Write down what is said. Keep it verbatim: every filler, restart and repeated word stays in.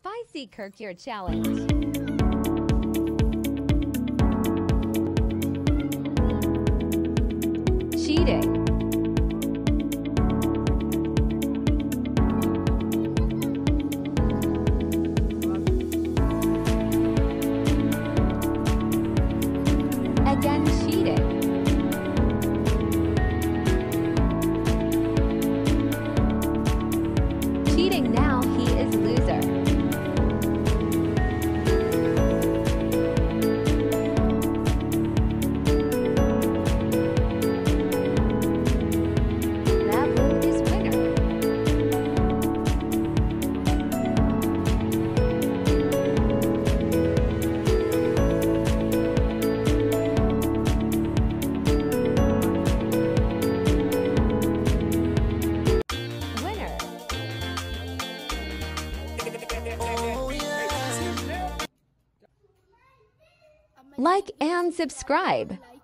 Spicy Kurkure challenge. Cheating. Again cheating. Cheating now, he is loser. That blue is winner. Like and subscribe.